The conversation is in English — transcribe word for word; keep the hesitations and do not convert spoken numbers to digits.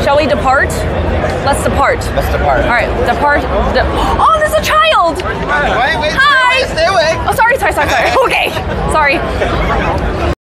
Shall we depart? Let's depart. Let's depart. All right, depart. De oh, there's a child. Wait, wait, Hi. stay away, stay away. Oh, sorry, sorry, sorry, sorry. Okay, sorry.